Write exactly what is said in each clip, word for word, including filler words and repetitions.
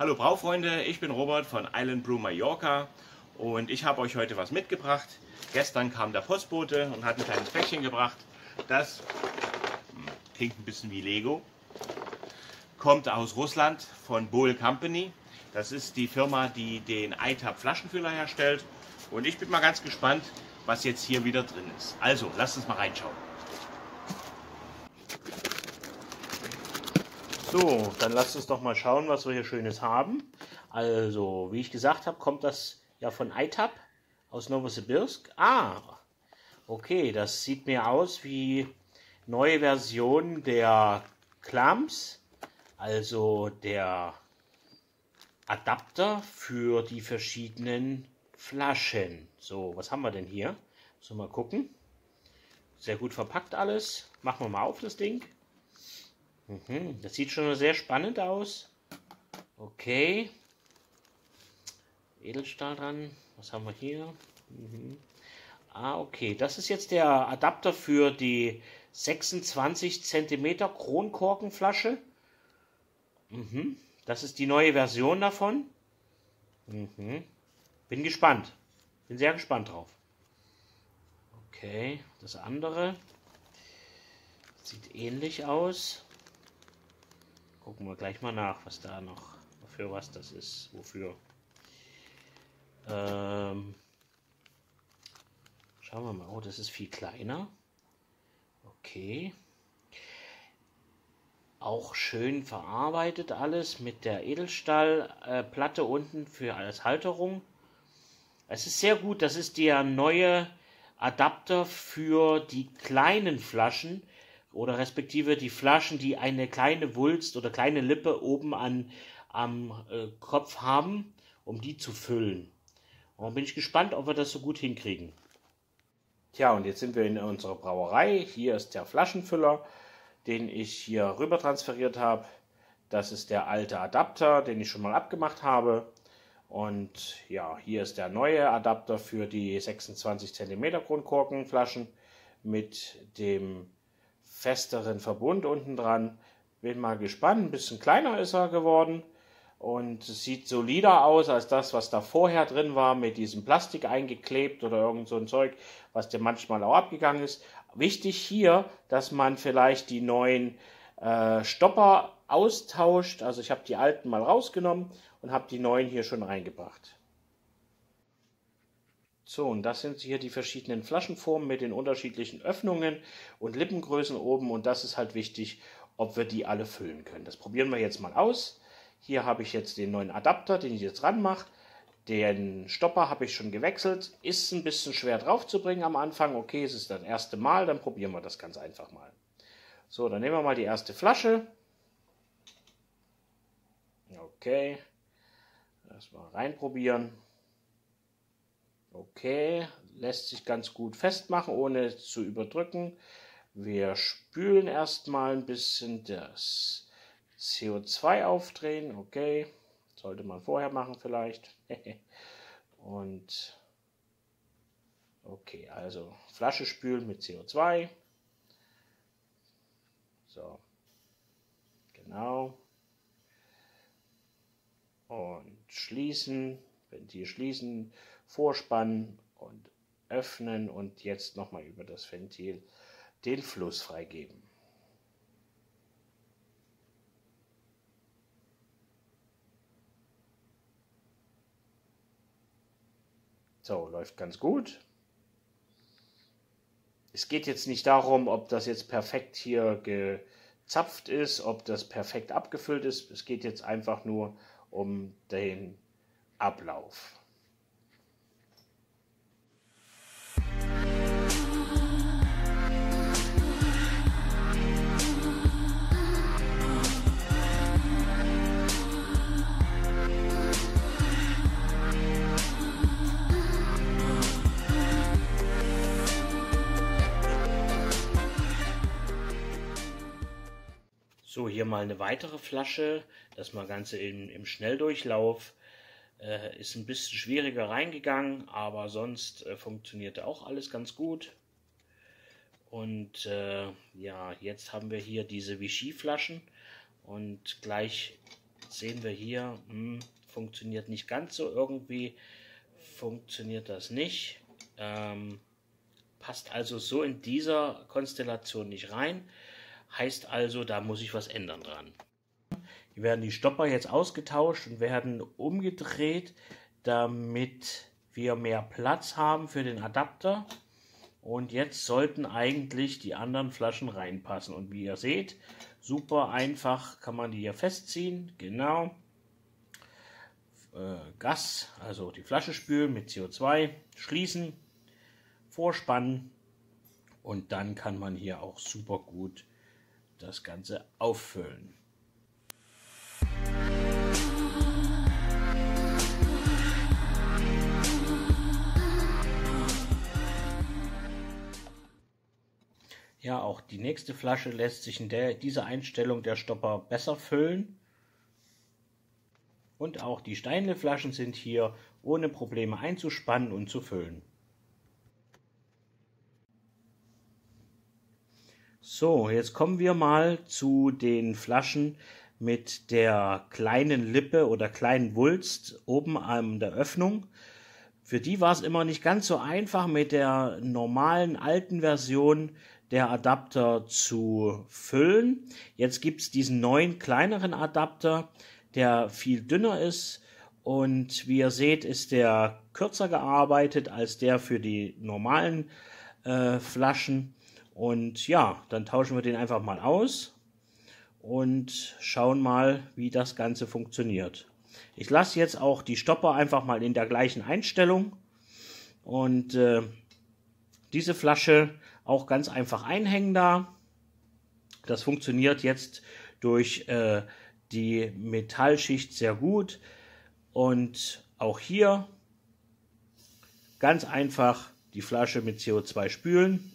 Hallo Braufreunde, ich bin Robert von Island Brew Mallorca und ich habe euch heute was mitgebracht. Gestern kam der Postbote und hat ein kleines Päckchen gebracht. Das hm, klingt ein bisschen wie Lego. Kommt aus Russland von Bol Company. Das ist die Firma, die den I T A P Flaschenfüller herstellt. Und ich bin mal ganz gespannt, was jetzt hier wieder drin ist. Also, lasst uns mal reinschauen. So, dann lasst uns doch mal schauen, was wir hier Schönes haben. Also, wie ich gesagt habe, kommt das ja von I T A P aus Novosibirsk. Ah, okay, das sieht mir aus wie neue Version der Clamps, also der Adapter für die verschiedenen Flaschen. So, was haben wir denn hier? So, mal gucken. Sehr gut verpackt alles. Machen wir mal auf das Ding. Mhm, das sieht schon sehr spannend aus. Okay. Edelstahl dran. Was haben wir hier? Mhm. Ah, okay. Das ist jetzt der Adapter für die sechsundzwanzig Zentimeter Kronkorkenflasche. Mhm. Das ist die neue Version davon. Mhm. Bin gespannt. Bin sehr gespannt drauf. Okay, das andere sieht ähnlich aus. Gucken wir gleich mal nach, was da noch, für was das ist, wofür. Ähm, schauen wir mal, oh, das ist viel kleiner. Okay. Auch schön verarbeitet alles mit der Edelstahlplatte äh, unten für als Halterung. Es ist sehr gut, das ist der neue Adapter für die kleinen Flaschen oder respektive die Flaschen, die eine kleine Wulst oder kleine Lippe oben an, am äh, Kopf haben, um die zu füllen. Und dann bin ich gespannt, ob wir das so gut hinkriegen. Tja, und jetzt sind wir in unserer Brauerei. Hier ist der Flaschenfüller, den ich hier rüber transferiert habe. Das ist der alte Adapter, den ich schon mal abgemacht habe. Und ja, hier ist der neue Adapter für die sechsundzwanzig Zentimeter Kronkorkenflaschen mit dem festeren Verbund unten dran. Bin mal gespannt, ein bisschen kleiner ist er geworden und es sieht solider aus als das, was da vorher drin war, mit diesem Plastik eingeklebt oder irgend so ein Zeug, was dir manchmal auch abgegangen ist. Wichtig hier, dass man vielleicht die neuen äh, Stopper austauscht. Also ich habe die alten mal rausgenommen und habe die neuen hier schon reingebracht. So, und das sind hier die verschiedenen Flaschenformen mit den unterschiedlichen Öffnungen und Lippengrößen oben. Und das ist halt wichtig, ob wir die alle füllen können. Das probieren wir jetzt mal aus. Hier habe ich jetzt den neuen Adapter, den ich jetzt ranmache. Den Stopper habe ich schon gewechselt. Ist ein bisschen schwer drauf zu bringen am Anfang. Okay, es ist das erste Mal, dann probieren wir das ganz einfach mal. So, dann nehmen wir mal die erste Flasche. Okay, erstmal reinprobieren. Okay, lässt sich ganz gut festmachen, ohne zu überdrücken. Wir spülen erstmal ein bisschen das C O zwei aufdrehen. Okay, sollte man vorher machen vielleicht. Und okay, also Flasche spülen mit C O zwei. So, genau. Und schließen, Ventil schließen, vorspannen und öffnen und jetzt nochmal über das Ventil den Fluss freigeben. So, läuft ganz gut. Es geht jetzt nicht darum, ob das jetzt perfekt hier gezapft ist, ob das perfekt abgefüllt ist. Es geht jetzt einfach nur um den Ablauf. So, hier mal eine weitere Flasche, das mal Ganze in, im Schnelldurchlauf. Äh, ist ein bisschen schwieriger reingegangen, aber sonst äh, funktionierte auch alles ganz gut. Und äh, ja, jetzt haben wir hier diese Vichy-Flaschen und gleich sehen wir hier, hm, funktioniert nicht ganz so. Irgendwie funktioniert das nicht. Ähm, passt also so in dieser Konstellation nicht rein. Heißt also, da muss ich was ändern dran. Hier werden die Stopper jetzt ausgetauscht und werden umgedreht, damit wir mehr Platz haben für den Adapter. Und jetzt sollten eigentlich die anderen Flaschen reinpassen. Und wie ihr seht, super einfach kann man die hier festziehen. Genau. Äh, Gas, also die Flasche spülen mit C O zwei, schließen, vorspannen. Und dann kann man hier auch super gut das Ganze auffüllen. Ja, auch die nächste Flasche lässt sich in der, dieser Einstellung der Stopper besser füllen. Und auch die Steinle-Flaschen sind hier ohne Probleme einzuspannen und zu füllen. So, jetzt kommen wir mal zu den Flaschen mit der kleinen Lippe oder kleinen Wulst oben an der Öffnung. Für die war es immer nicht ganz so einfach, mit der normalen alten Version der Adapter zu füllen. Jetzt gibt es diesen neuen kleineren Adapter, der viel dünner ist, und wie ihr seht, ist der kürzer gearbeitet als der für die normalen äh, Flaschen. Und ja, dann tauschen wir den einfach mal aus und schauen mal, wie das Ganze funktioniert. Ich lasse jetzt auch die Stopper einfach mal in der gleichen Einstellung und äh, diese Flasche auch ganz einfach einhängen da. Das funktioniert jetzt durch äh, die Metallschicht sehr gut. Und auch hier ganz einfach die Flasche mit C O zwei spülen.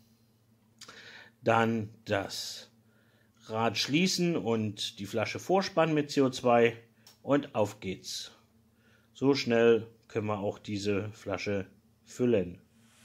Dann das Rad schließen und die Flasche vorspannen mit C O zwei und auf geht's. So schnell können wir auch diese Flasche füllen.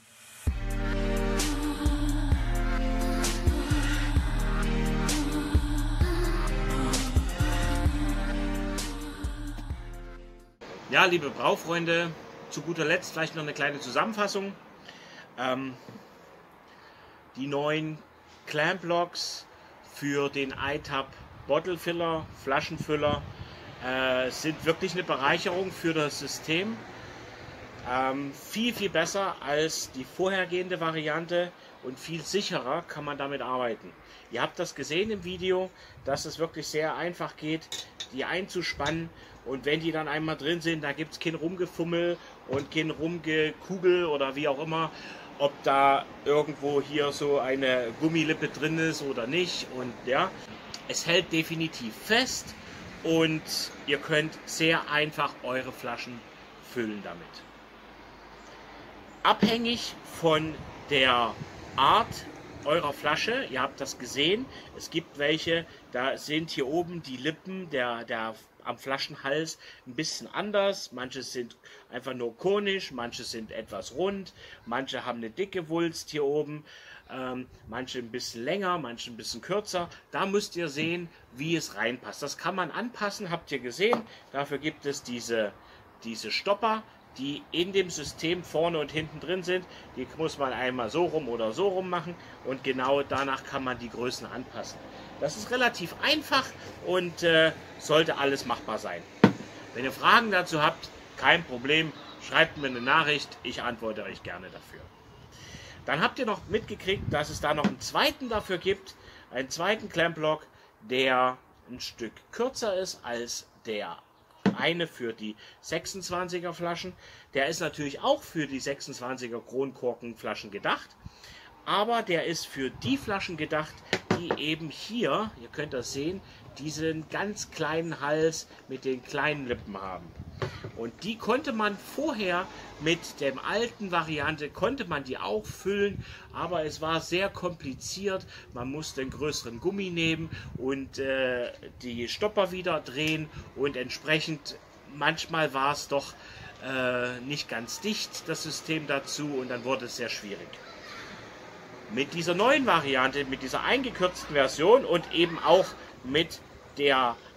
Ja, liebe Braufreunde, zu guter Letzt vielleicht noch eine kleine Zusammenfassung. Ähm, die neuen Clamp Locks für den I T A P Bottle Filler, Flaschenfüller, äh, sind wirklich eine Bereicherung für das System. Ähm, viel, viel besser als die vorhergehende Variante und viel sicherer kann man damit arbeiten. Ihr habt das gesehen im Video, dass es wirklich sehr einfach geht, die einzuspannen, und wenn die dann einmal drin sind, da gibt es kein Rumgefummel und kein Rumgekugel oder wie auch immer, ob da irgendwo hier so eine Gummilippe drin ist oder nicht. Und ja, es hält definitiv fest und ihr könnt sehr einfach eure Flaschen füllen damit. Abhängig von der Art eurer Flasche, ihr habt das gesehen, es gibt welche, da sind hier oben die Lippen der, der am Flaschenhals ein bisschen anders. Manche sind einfach nur konisch, manche sind etwas rund, manche haben eine dicke Wulst hier oben, ähm, manche ein bisschen länger, manche ein bisschen kürzer. Da müsst ihr sehen, wie es reinpasst. Das kann man anpassen, habt ihr gesehen. Dafür gibt es diese, diese Stopper, die in dem System vorne und hinten drin sind. Die muss man einmal so rum oder so rum machen und genau danach kann man die Größen anpassen. Das ist relativ einfach und äh, sollte alles machbar sein. Wenn ihr Fragen dazu habt, kein Problem, schreibt mir eine Nachricht, ich antworte euch gerne dafür. Dann habt ihr noch mitgekriegt, dass es da noch einen zweiten dafür gibt, einen zweiten Clamp Lock, der ein Stück kürzer ist als der eine für die sechsundzwanziger Flaschen. Der ist natürlich auch für die sechsundzwanziger Kronkorkenflaschen gedacht, aber der ist für die Flaschen gedacht, die eben hier, ihr könnt das sehen, diesen ganz kleinen Hals mit den kleinen Lippen haben. Und die konnte man vorher mit der alten Variante, konnte man die auch füllen, aber es war sehr kompliziert. Man musste einen größeren Gummi nehmen und äh, die Stopper wieder drehen und entsprechend manchmal war es doch äh, nicht ganz dicht, das System dazu, und dann wurde es sehr schwierig. Mit dieser neuen Variante, mit dieser eingekürzten Version und eben auch mit der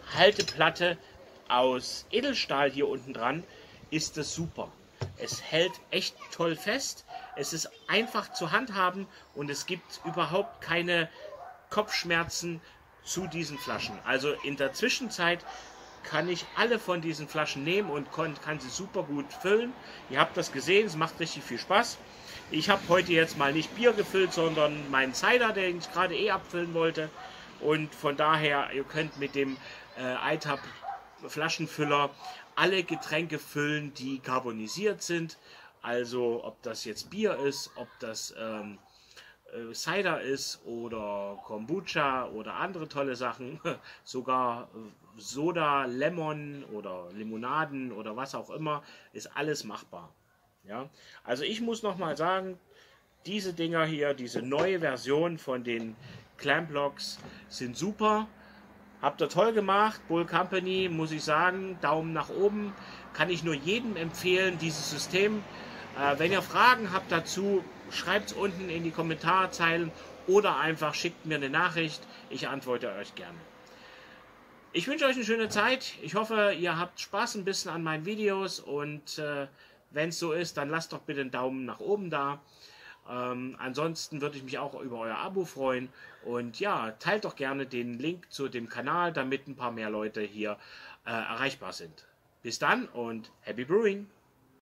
Halteplatte aus Edelstahl hier unten dran ist es super. Es hält echt toll fest, es ist einfach zu handhaben und es gibt überhaupt keine Kopfschmerzen zu diesen Flaschen. Also in der Zwischenzeit kann ich alle von diesen Flaschen nehmen und kann sie super gut füllen. Ihr habt das gesehen, es macht richtig viel Spaß. Ich habe heute jetzt mal nicht Bier gefüllt, sondern meinen Cider, den ich gerade eh abfüllen wollte. Und von daher, ihr könnt mit dem äh, I T A P Flaschenfüller alle Getränke füllen, die carbonisiert sind. Also ob das jetzt Bier ist, ob das ähm, äh, Cider ist oder Kombucha oder andere tolle Sachen. Sogar äh, Soda, Lemon oder Limonaden oder was auch immer, ist alles machbar. Ja? Also ich muss noch mal sagen, diese Dinger hier, diese neue Version von den Clamp-Loks sind super. Habt ihr toll gemacht, Bull Company, muss ich sagen, Daumen nach oben. Kann ich nur jedem empfehlen, dieses System. Äh, wenn ihr Fragen habt dazu, schreibt es unten in die Kommentarzeilen oder einfach schickt mir eine Nachricht. Ich antworte euch gerne. Ich wünsche euch eine schöne Zeit. Ich hoffe, ihr habt Spaß ein bisschen an meinen Videos und äh, wenn es so ist, dann lasst doch bitte einen Daumen nach oben da. Ähm, ansonsten würde ich mich auch über euer Abo freuen und ja, teilt doch gerne den Link zu dem Kanal, damit ein paar mehr Leute hier äh, erreichbar sind. Bis dann und Happy Brewing!